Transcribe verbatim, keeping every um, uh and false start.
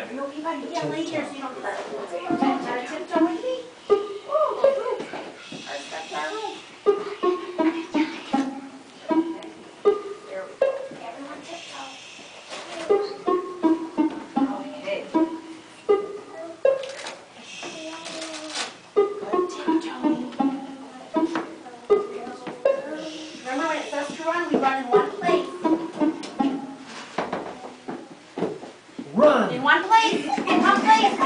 You okay, buddy? Yeah, lay here so you don't get that. Tiptoe with me? Oh, good. Our steps are right. There we go. Everyone tiptoe. Okay. Good tiptoeing. Remember when it says to run, we run in one place. Run! In one place. In one place.